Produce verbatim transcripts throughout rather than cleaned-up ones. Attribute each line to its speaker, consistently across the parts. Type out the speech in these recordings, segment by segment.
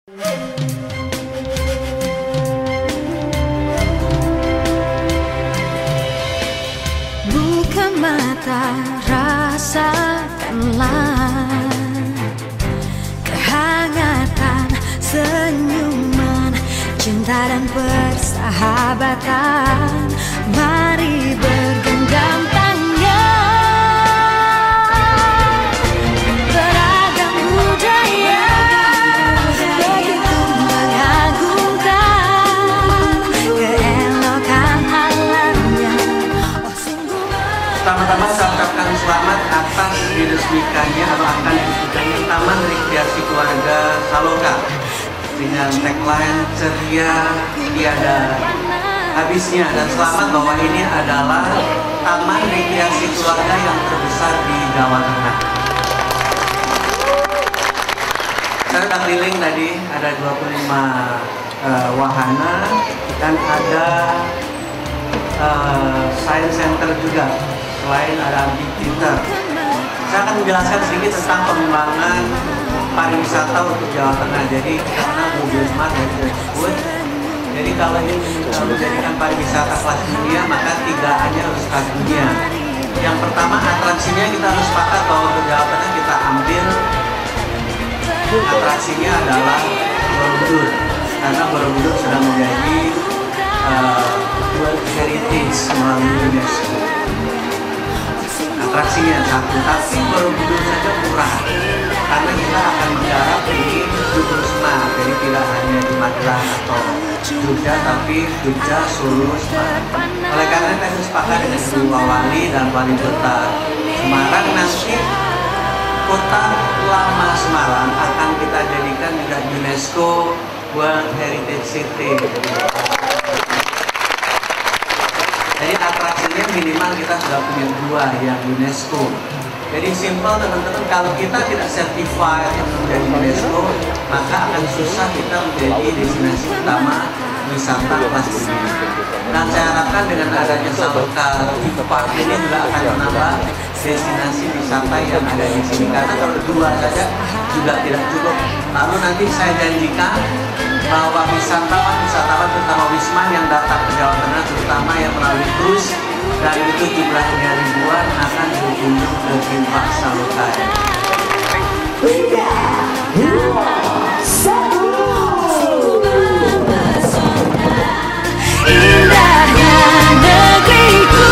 Speaker 1: Buka mata, rasakanlah kehangatan senyuman, cinta dan persahabatan. Mari bergenggam tangan, beragam budaya begitu mengagumkan keelokan alamnya. Oh, sungguh.
Speaker 2: Pertama-tama saya ucapkan selamat atas diresmikannya atau akan diresmikannya Taman Rekreasi Keluarga Saloka dengan tagline ceria tiada habisnya, dan selamat bahwa ini adalah taman rekreasi keluarga yang terbesar di Jawa Tengah. Saya sudah keliling tadi, ada dua puluh lima uh, wahana dan ada uh, science center juga, selain ada amphitheater. Saya akan menjelaskan sedikit tentang pengembangan pariwisata untuk Jawa Tengah. Jadi karena mobil smart yang sudah disebut, jadi kalau ingin menjadikan pariwisata kelas dunia, maka tiga A-nya harus kelas dunia. Yang pertama, atraksinya kita harus sepakat bahwa untuk Jawa Tengah kita ambil atraksinya adalah Borobudur, karena Borobudur sudah menjadi uh, World Heritage melalui UNESCO. Atraksinya satu, tapi Borobudur saja kurang, karena kita akan menggarap ini Borobudur Smart, jadi tidak hanya di Magelang atau Jogja, tapi Jogja, Solo, Semarang. Oleh karena kita sepakat dengan Ibu Wali dan Wali Kota Semarang, nanti Kota Lama Semarang akan kita jadikan juga UNESCO World Heritage City. Jadi atraksinya minimal kita sudah punya dua yang UNESCO. Jadi simpel teman-teman, kalau kita tidak certified untuk menjadi UNESCO, maka akan susah kita menjadi destinasi utama wisata kelas dunia. Dan saya harapkan dengan adanya Saloka Park ini juga akan menambah destinasi wisata yang ada di sini. Karena kalau dua saja juga tidak cukup. Lalu nanti saya janjikan bahwa wisatawan-wisatawan terutama Wisman yang datang ke Jawa Tengah, terutama yang melalui cruise, dan itu jumlahnya ribuan, akan berkunjung ke theme park Saloka.
Speaker 3: Tiga, dua, satu.
Speaker 1: Indahnya negeriku,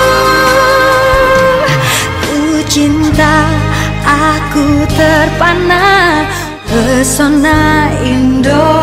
Speaker 1: ku cinta, aku terpana pesona Indo.